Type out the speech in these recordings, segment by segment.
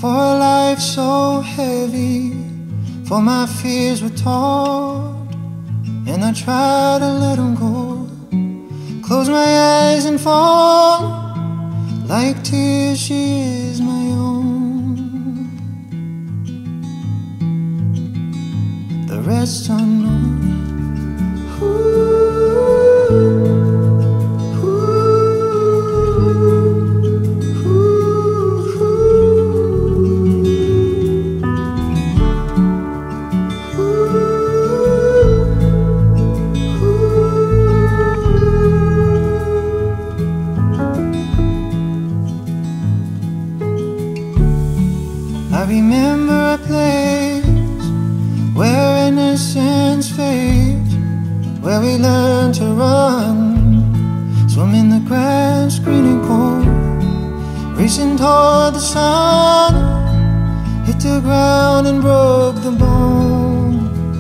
for a life so heavy, for my fears were taught, and I try to let them go. Close my eyes and fall, like tears she is my own. The rest unknown. I remember a place where innocence fades, where we learn to run, swim in the grass, green and cold, racing toward the sun, hit the ground and broke the bone.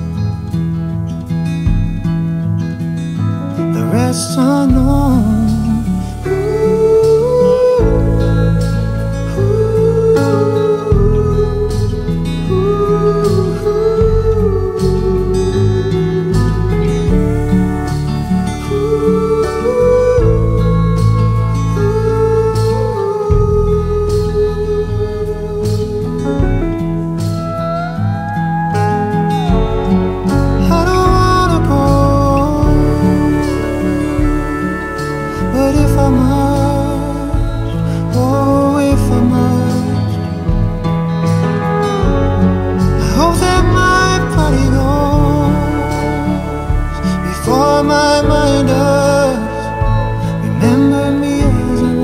The rest unknown. But if I must, oh, if I must, I hope that my body goes before my mind does. Remember me as I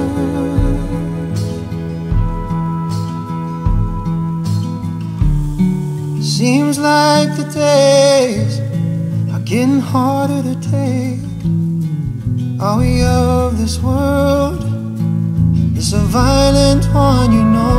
was. Seems like the days are getting harder to take. Are we of this world? It's a violent one, you know.